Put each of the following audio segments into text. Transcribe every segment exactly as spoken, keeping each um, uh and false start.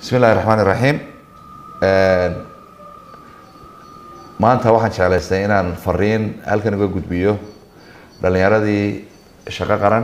بسم الله الرحمن الرحيم. maanta waxaan jeclaystay inaan fariin halkan uga gudbiyo dhalinyaradii shaqo qaran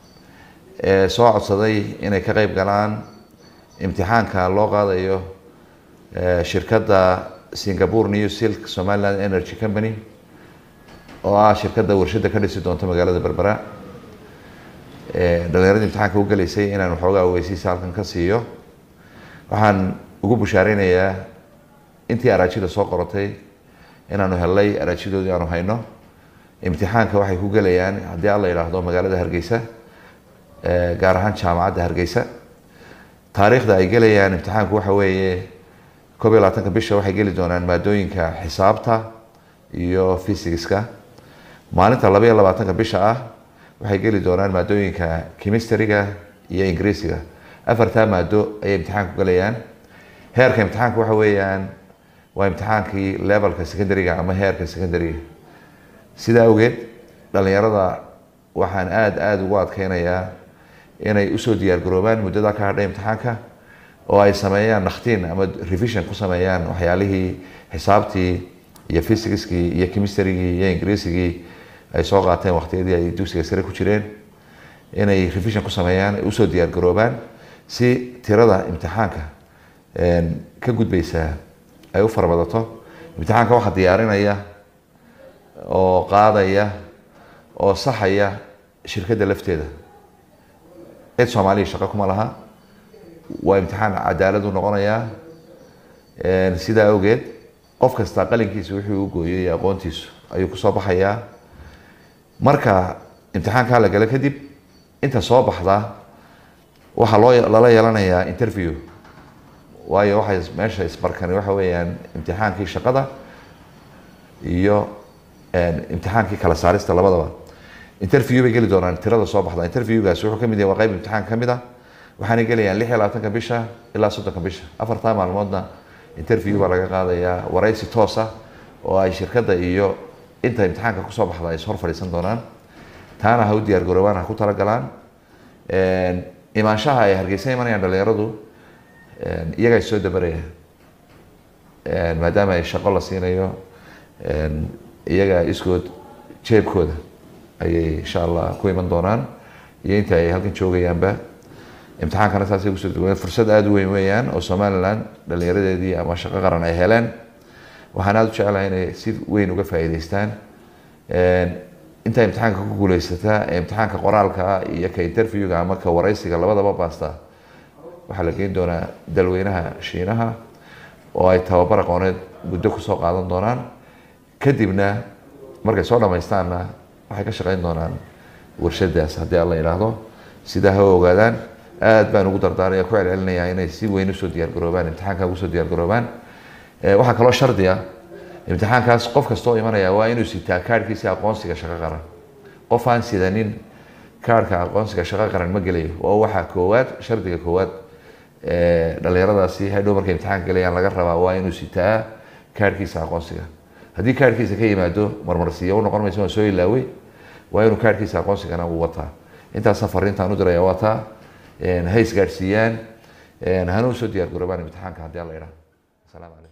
ee soo codsaday inay ka qayb galaan imtixaanka loo qaadayo shirkadda Singapore New Silk Somaliland Energy Company oo ah shirkadda warshada ka dhisi doonta magaalada Berbera. dhalinyaradii imtixaanka u galeysay inaan waxoogaa ogeysiis halkan ka siiyo. waxaan ugu bushaareynayaa intii araajida soo qortay inaanu helay araajidoodii aanu hayno. imtixaanka waxay ku galayaan haddii alla yidhaahdo magaalada Hargeysa, gaar ahaan jaamacadda Hargeysa. taariikhda ay galayaan imtixaanku waxa weeye koob iyo labaatanka bisha waxay geli doonaan maadooyinka xisaabta iyo physics-ka. maalinta laba iyo labaatanka bisha ah waxay geli doonaan maadooyinka chemistry-ga iyo ingiriisiga. afartaa maado ayay imtixaanku galayaan. heerka imtixaanku waxa weeyaan waa imtixaankii levelka secondary-ga ama heerka secondary-ga. sidaa awgeed dhalinyarada waxaan aad aad ugu adkeynayaa inay usoo diyaar garoobaan muddada ka hadhay imtixaanka oo ay sameeyaan nakhtiin ama revision ku sameeyaan waxyaalihii xisaabtii iyo physics-kii iyo chemistry-gii iyo ingiriisigii ay soo qaateen waqtiyadii ay dugsiga sare ku jireen, inay revision ku sameeyaan, ay usoo diyaar garoobaan si tirada imtixaanka ka gudbaysa ay u farabadato. imtixaanka waxaa diyaarinaya oo qaadaya oo saxaya shirkadda lafteeda. cid Soomaaliya shaqo kuma laha. waa imtixaan cadaalad u noqonayaa. sidaa awgeed qof kasta qalinkiisa wuxuu u gooyay aqoontiisu ayuu ku soo baxayaa. marka imtixaanka la gala kadib inta soo baxda waxa loo lala yeelanayaa interview. waayo waxay meesha isbarkani waxa weeyaan imtixaankii shaqada iyo imtixaankii kala saarista labadaba. interview bay geli doonaan tirada soo baxda. interviewgaas wuxuu kamid yahay waa qayb imtixaan kamid ah. waxaanay gelayaan lix iyo labaatanka bisha ilaa soddonka bisha. afartaa maalmoodna interview baa laga qaadayaa, waraysi toos ah oo ay shirkadda iyo inta imtixaanka kusoo baxda ay hor fadhiisan doonaan. taana ha u diyaar garoobaan, ha ku talagalaan. imaanshaha ay Hargeysa imanayaan dhalinyaradu iyaga ay soo dabarayaan, maadaama ay shaqo la siinayo. iyaga iskood jeebkooda ayay insha allah ku iman doonaan iyo inta ay halkan joogayaanba. imtixaankana saasay kusoo duween fursad aada u weyn weeyaan oo Somaliland dhalinyaradeedii ama shaqo qaran ay heleen. waxaan aada u jeclahay inay si weyn uga faa'iidaystaan. inta imtixaanka ku guuleysata ee imtixaanka qoraalka iyo ka interviewga ama ka waraysiga labadaba baasta waxaa la geyn doonaa dalweynaha Shiinaha oo ay tababar aqooneed muddo kusoo qaadan doonaan. kadibna markay soo dhamaystaanna waxay ka shaqeyn doonaan warshadaas haddii alla yidhaahdo. sidaa ha ogaadaan. aad baan ugu dardaaraya ku celcelinayaa inay si weyn usoo diyaar garoobaan, imtixaanka usoo diyaar garoobaan. waxaa kaloo shardi ah imtixaankaas qof kastoo imanaya waa inuu sitaa kaadhkiisa aqoonsiga shaqo qaran. qof aan sidanin kaadhka aqoonsiga shaqo qaran ma gelayo. oo waxaa koowaad shardiga koowaad dhalinyaradaasi hadhow markay imtixaanka galayaan laga rabaa waa inuu sitaa kaadhkiisa aqoonsiga. haddii kaadhkiisa ka yimaado marmarsiiyo u noqon mayso waan soo ilaaway. waa inuu kaadhkiisa aqoonsigana uu wataa. intaasa fariintaan u diraya wataa. ha isgaadhsiiyaan, hana usoo diyaar garoobaan imtixaanka haddii alla yidhaahdo. asalaamu calaykum.